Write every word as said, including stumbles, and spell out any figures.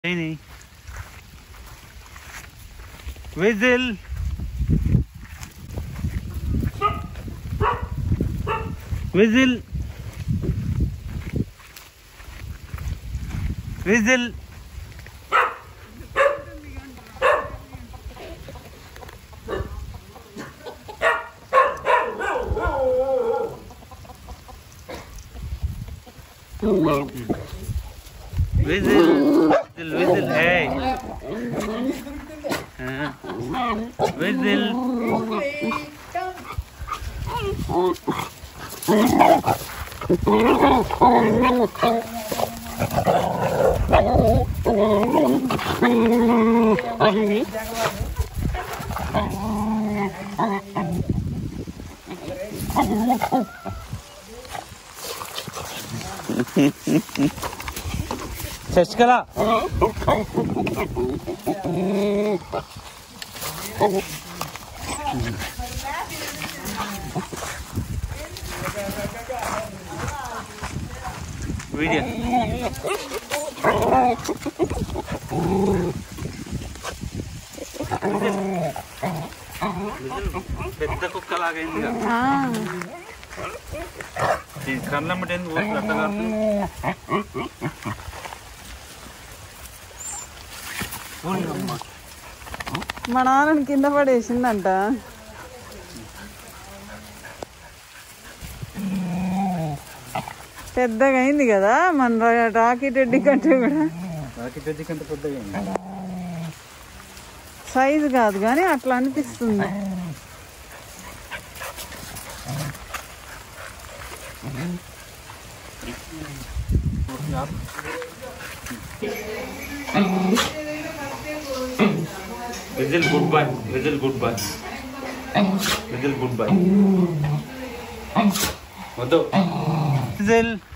Shiney. Vizil. Vizil. Vizil. Vizil. Vizil, Vizil, hey. Uh, Vizil. Sasikala video పెద్ద కుక్కలాగైంది కళ్ళమ్మటి ఎందుకు అట్టగా మా నాన్నని కింద పడేసిందంట. పెద్దగా అయింది కదా మన రాకీ టెడ్డీ కంటే కూడా. రాకీ టెడ్డీ కంటే పెద్దగా అయింది. సైజు కాదు కానీ అట్లా అనిపిస్తుంది. Vizil, goodbye. Vizil, goodbye. Vizil, goodbye. Vizil.